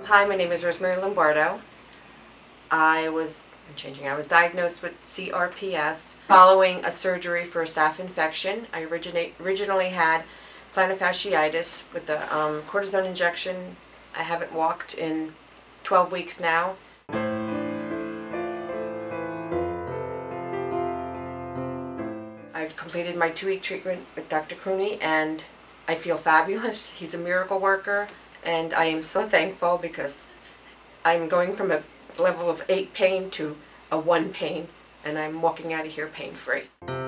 Hi, my name is Rosemary Lombardo. I was diagnosed with CRPS following a surgery for a staph infection. I originally had plantar fasciitis with the cortisone injection. I haven't walked in 12 weeks now. I've completed my 2-week treatment with Dr. Cooney and I feel fabulous. He's a miracle worker and I am so thankful because I'm going from a level of 8 pain to a 1 pain and I'm walking out of here pain-free.